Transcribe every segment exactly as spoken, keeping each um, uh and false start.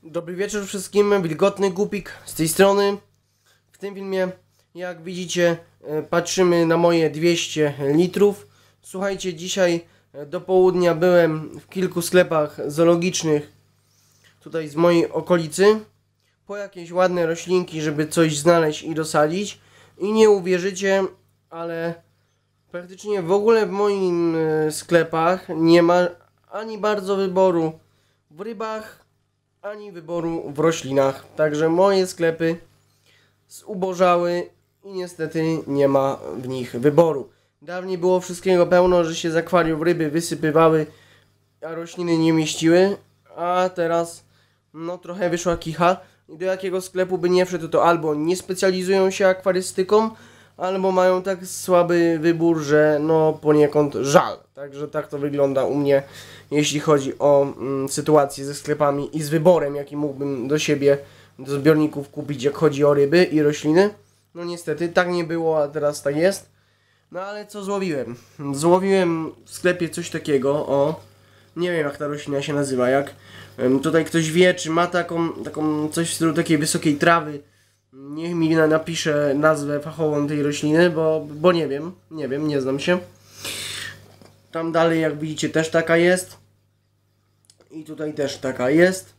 Dobry wieczór wszystkim, Wilgotny Głupik z tej strony. W tym filmie, jak widzicie, patrzymy na moje dwieście litrów. Słuchajcie, dzisiaj do południa byłem w kilku sklepach zoologicznych tutaj z mojej okolicy po jakieś ładne roślinki, żeby coś znaleźć i dosadzić. I nie uwierzycie, ale praktycznie w ogóle w moim sklepach nie ma ani bardzo wyboru w rybach, ani wyboru w roślinach. Także moje sklepy zubożały i niestety nie ma w nich wyboru. Dawniej było wszystkiego pełno, że się z akwarium ryby wysypywały, a rośliny nie mieściły. A teraz no trochę wyszła kicha. I do jakiego sklepu by nie wszedł, to albo nie specjalizują się akwarystyką, albo mają tak słaby wybór, że no poniekąd żal. Także tak to wygląda u mnie, jeśli chodzi o mm, sytuację ze sklepami i z wyborem, jaki mógłbym do siebie, do zbiorników kupić, jak chodzi o ryby i rośliny. No niestety tak nie było, a teraz tak jest. No ale co złowiłem? Złowiłem w sklepie coś takiego, o, nie wiem jak ta roślina się nazywa, jak um, tutaj ktoś wie, czy ma taką, taką coś w stylu takiej wysokiej trawy. Niech mi napisze nazwę fachową tej rośliny, bo, bo nie wiem, nie wiem, nie znam się. Tam dalej, jak widzicie, też taka jest. I tutaj też taka jest.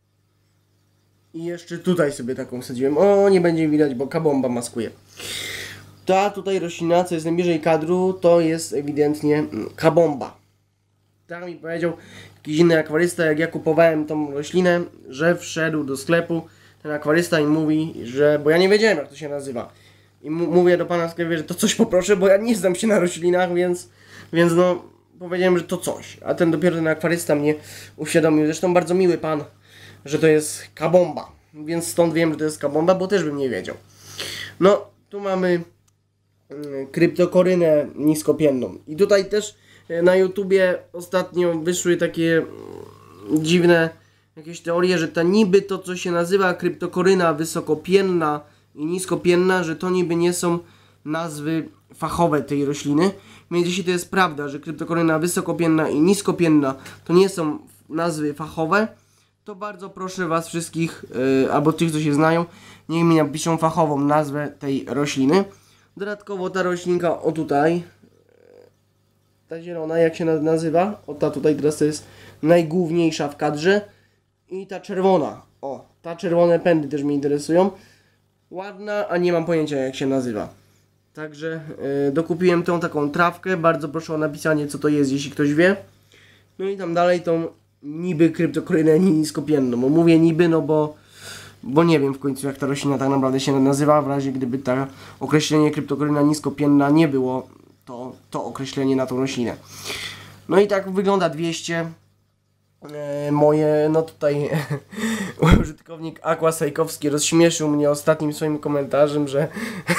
I jeszcze tutaj sobie taką wsadziłem. O, nie będzie widać, bo kabomba maskuje. Ta tutaj roślina, co jest najbliżej kadru, to jest ewidentnie kabomba. Tak mi powiedział jakiś inny akwarysta, jak ja kupowałem tą roślinę, że wszedł do sklepu ten akwarysta i mówi, że... Bo ja nie wiedziałem, jak to się nazywa. I mówię do pana w sklepie, że to coś poproszę, bo ja nie znam się na roślinach, więc... Więc no, powiedziałem, że to coś. A ten dopiero ten akwarysta mnie uświadomił. Zresztą bardzo miły pan, że to jest kabomba. Więc stąd wiem, że to jest kabomba, bo też bym nie wiedział. No, tu mamy y, kryptokorynę niskopienną. I tutaj też y, na YouTubie ostatnio wyszły takie y, dziwne jakieś teorie, że ta niby to, co się nazywa kryptokoryna wysokopienna i niskopienna, że to niby nie są nazwy fachowe tej rośliny. Więc jeśli to jest prawda, że kryptokoryna wysokopienna i niskopienna to nie są nazwy fachowe, to bardzo proszę was wszystkich, yy, albo tych, co się znają, niech mi napiszą fachową nazwę tej rośliny. Dodatkowo ta roślinka, o tutaj, ta zielona, jak się nazywa, o ta tutaj teraz to jest najgłówniejsza w kadrze. I ta czerwona, o, ta czerwone pędy też mnie interesują. Ładna, a nie mam pojęcia jak się nazywa. Także yy, dokupiłem tą taką trawkę. Bardzo proszę o napisanie, co to jest, jeśli ktoś wie. No i tam dalej tą niby kryptokorynę niskopienną. Bo mówię niby, no bo, bo nie wiem w końcu, jak ta roślina tak naprawdę się nazywa. W razie gdyby to określenie kryptokoryna niskopienna nie było, to to określenie na tą roślinę. No i tak wygląda dwieście. E, moje, no tutaj użytkownik Aqua Sajkowski rozśmieszył mnie ostatnim swoim komentarzem, że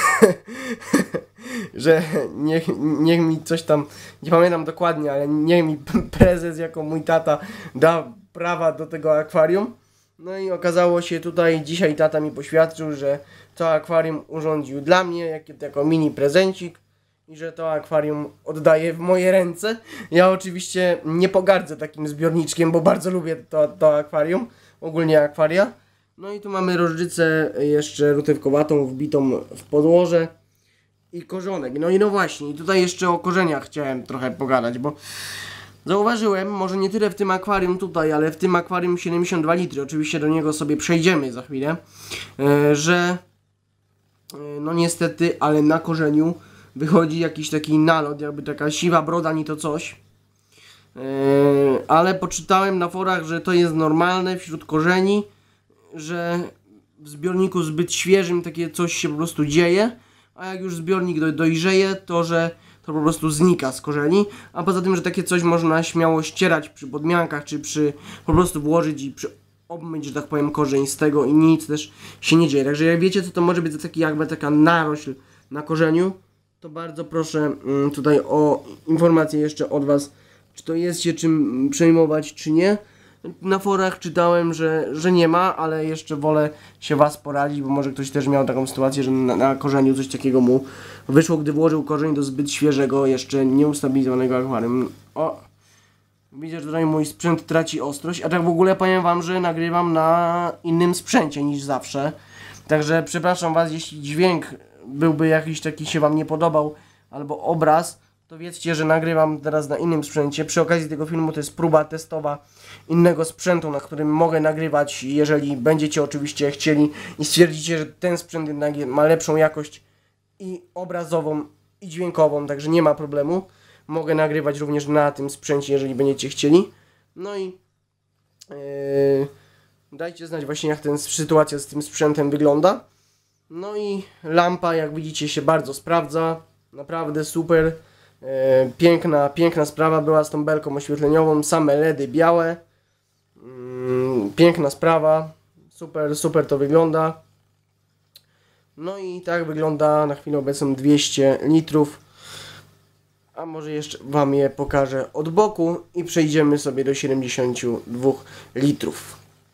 że niech, niech mi coś tam, nie pamiętam dokładnie, ale niech mi prezes jako mój tata da prawa do tego akwarium. No i okazało się tutaj, dzisiaj tata mi poświadczył, że to akwarium urządził dla mnie jako, jako mini prezencik. I że to akwarium oddaję w moje ręce. Ja oczywiście nie pogardzę takim zbiorniczkiem, bo bardzo lubię to, to akwarium. Ogólnie akwaria. No i tu mamy rożdżycę jeszcze rutywkowatą, wbitą w podłoże. I korzonek. No i no właśnie, i tutaj jeszcze o korzeniach chciałem trochę pogadać, bo zauważyłem, może nie tyle w tym akwarium tutaj, ale w tym akwarium siedemdziesiąt dwa litry, oczywiście do niego sobie przejdziemy za chwilę, yy, że yy, no niestety, ale na korzeniu wychodzi jakiś taki nalot, jakby taka siwa broda, ni to coś. Yy, ale poczytałem na forach, że to jest normalne wśród korzeni, że w zbiorniku zbyt świeżym takie coś się po prostu dzieje, a jak już zbiornik do, dojrzeje, to że to po prostu znika z korzeni, a poza tym, że takie coś można śmiało ścierać przy podmiankach, czy przy po prostu włożyć i przy obmyć, że tak powiem, korzeń z tego i nic też się nie dzieje. Także jak wiecie, co to może być za taki jakby taka narośl na korzeniu, to bardzo proszę mm, tutaj o informację jeszcze od was, czy to jest się czym przejmować, czy nie. Na forach czytałem, że, że nie ma, ale jeszcze wolę się was poradzić, bo może ktoś też miał taką sytuację, że na, na korzeniu coś takiego mu wyszło, gdy włożył korzeń do zbyt świeżego, jeszcze nieustabilizowanego akwarium. O, Widzę, że tutaj mój sprzęt traci ostrość, a tak w ogóle powiem wam, że nagrywam na innym sprzęcie niż zawsze. Także przepraszam was, jeśli dźwięk byłby jakiś taki się wam nie podobał, albo obraz, to wiedzcie, że nagrywam teraz na innym sprzęcie. Przy okazji tego filmu to jest próba testowa innego sprzętu, na którym mogę nagrywać, jeżeli będziecie oczywiście chcieli i stwierdzicie, że ten sprzęt jednak ma lepszą jakość i obrazową, i dźwiękową, także nie ma problemu. Mogę nagrywać również na tym sprzęcie, jeżeli będziecie chcieli. No i yy, dajcie znać właśnie, jak ten sytuacja z tym sprzętem wygląda. No i lampa, jak widzicie, się bardzo sprawdza. Naprawdę super. Yy, piękna, piękna sprawa była z tą belką oświetleniową. Same LEDy białe. Yy, piękna sprawa. Super, super to wygląda. No i tak wygląda na chwilę obecną dwieście litrów. A może jeszcze wam je pokażę od boku i przejdziemy sobie do siedemdziesięciu dwóch litrów.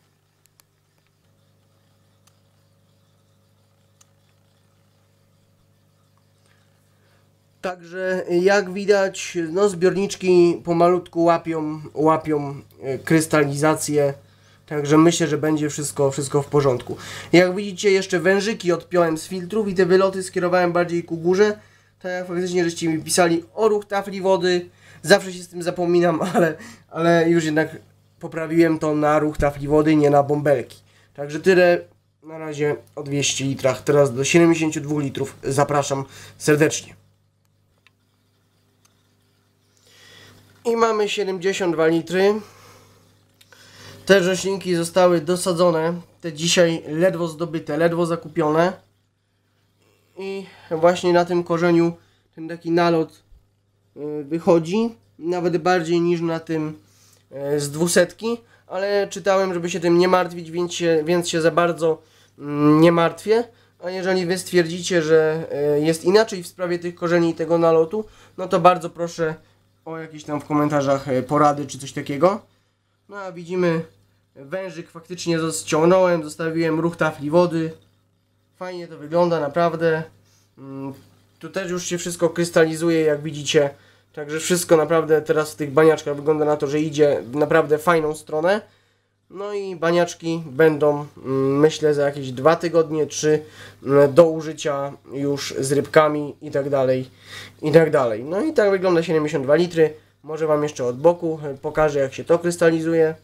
Także jak widać, no zbiorniczki pomalutku łapią, łapią krystalizację. Także myślę, że będzie wszystko, wszystko w porządku. Jak widzicie, jeszcze wężyki odpiąłem z filtrów i te wyloty skierowałem bardziej ku górze. Tak jak faktycznie żeście mi pisali o ruch tafli wody. Zawsze się z tym zapominam, ale, ale już jednak poprawiłem to na ruch tafli wody, nie na bąbelki. Także tyle na razie o dwieście litrach. Teraz do siedemdziesięciu dwóch litrów zapraszam serdecznie. I mamy siedemdziesiąt dwa litry. Te roślinki zostały dosadzone. Te dzisiaj ledwo zdobyte, ledwo zakupione. I właśnie na tym korzeniu ten taki nalot wychodzi. Nawet bardziej niż na tym z dwusetki. Ale czytałem, żeby się tym nie martwić, więc się, więc się za bardzo nie martwię. A jeżeli wy stwierdzicie, że jest inaczej w sprawie tych korzeni i tego nalotu, no to bardzo proszę o jakieś tam w komentarzach porady czy coś takiego. No a widzimy, wężyk faktycznie ściągnąłem, zostawiłem ruch tafli wody. Fajnie to wygląda, naprawdę. Tu też już się wszystko krystalizuje, jak widzicie. Także wszystko naprawdę teraz w tych baniaczkach wygląda na to, że idzie w naprawdę fajną stronę. No i baniaczki będą, myślę, za jakieś dwa tygodnie, trzy do użycia już z rybkami i tak dalej, i tak dalej. No i tak wygląda siedemdziesiąt dwa litry. Może wam jeszcze od boku pokażę, jak się to krystalizuje.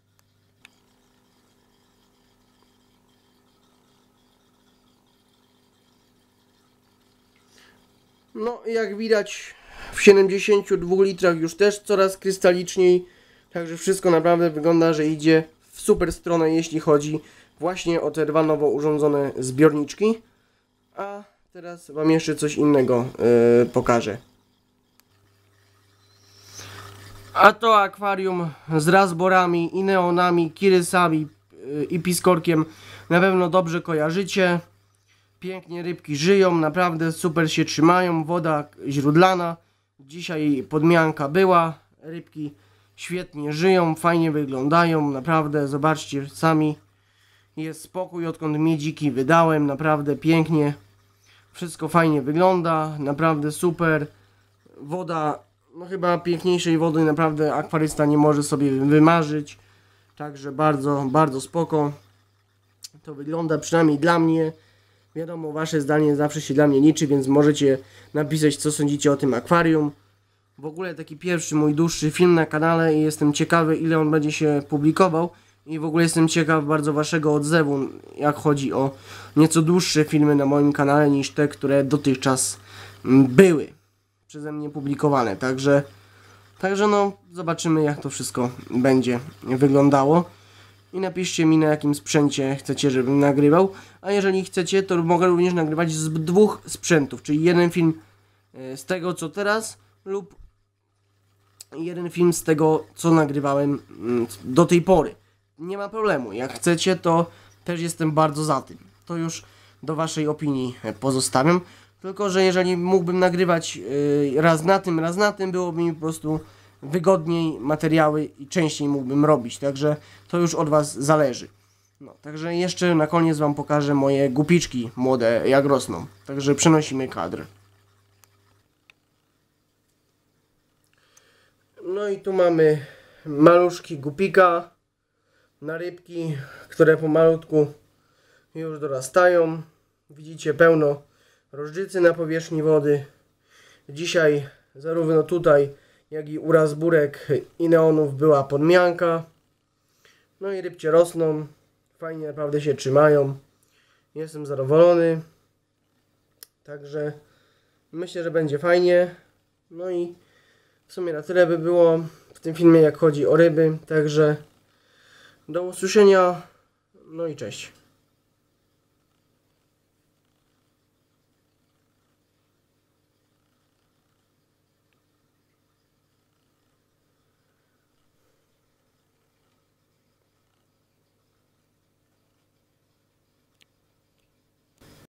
No jak widać, w siedemdziesięciu dwóch litrach już też coraz krystaliczniej. Także wszystko naprawdę wygląda, że idzie w super stronę, jeśli chodzi właśnie o te dwa nowo urządzone zbiorniczki. A teraz wam jeszcze coś innego yy, pokażę. A to akwarium z razborami i neonami, kirysami yy, i piskorkiem na pewno dobrze kojarzycie. Pięknie rybki żyją, naprawdę super się trzymają, woda źródlana. Dzisiaj podmianka była, rybki świetnie żyją, fajnie wyglądają, naprawdę, zobaczcie sami. Jest spokój, odkąd miedziki wydałem, naprawdę pięknie. Wszystko fajnie wygląda, naprawdę super. Woda, no chyba piękniejszej wody naprawdę akwarysta nie może sobie wymarzyć. Także bardzo, bardzo spoko. To wygląda przynajmniej dla mnie. Wiadomo, wasze zdanie zawsze się dla mnie liczy, więc możecie napisać, co sądzicie o tym akwarium. W ogóle taki pierwszy mój dłuższy film na kanale i jestem ciekawy, ile on będzie się publikował. I w ogóle jestem ciekaw bardzo waszego odzewu, jak chodzi o nieco dłuższe filmy na moim kanale niż te, które dotychczas były przeze mnie publikowane. Także, także no, zobaczymy, jak to wszystko będzie wyglądało. I napiszcie mi, na jakim sprzęcie chcecie, żebym nagrywał. A jeżeli chcecie, to mogę również nagrywać z dwóch sprzętów. Czyli jeden film z tego, co teraz, lub jeden film z tego, co nagrywałem do tej pory. Nie ma problemu. Jak chcecie, to też jestem bardzo za tym. To już do waszej opinii pozostawiam. Tylko że jeżeli mógłbym nagrywać raz na tym, raz na tym, byłoby mi po prostu wygodniej materiały i częściej mógłbym robić. Także to już od was zależy. No, także jeszcze na koniec wam pokażę moje gupiczki młode, jak rosną. Także przenosimy kadr. No i tu mamy maluszki gupika na rybki, które pomalutku już dorastają. Widzicie pełno rożdżycy na powierzchni wody. Dzisiaj zarówno tutaj, jak i u razburek i neonów była podmianka. No i rybcie rosną. Fajnie naprawdę się trzymają. Jestem zadowolony. Także myślę, że będzie fajnie. No i w sumie na tyle by było w tym filmie, jak chodzi o ryby. Także do usłyszenia. No i cześć.